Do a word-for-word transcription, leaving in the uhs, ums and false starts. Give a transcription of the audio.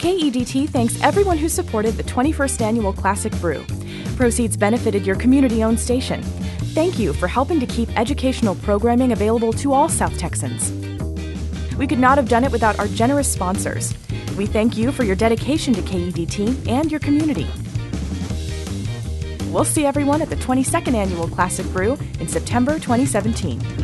K E D T thanks everyone who supported the twenty-first Annual Classic Brew. Proceeds benefited your community-owned station. Thank you for helping to keep educational programming available to all South Texans. We could not have done it without our generous sponsors. We thank you for your dedication to K E D T and your community. We'll see everyone at the twenty-second Annual Classic Brew in September twenty seventeen.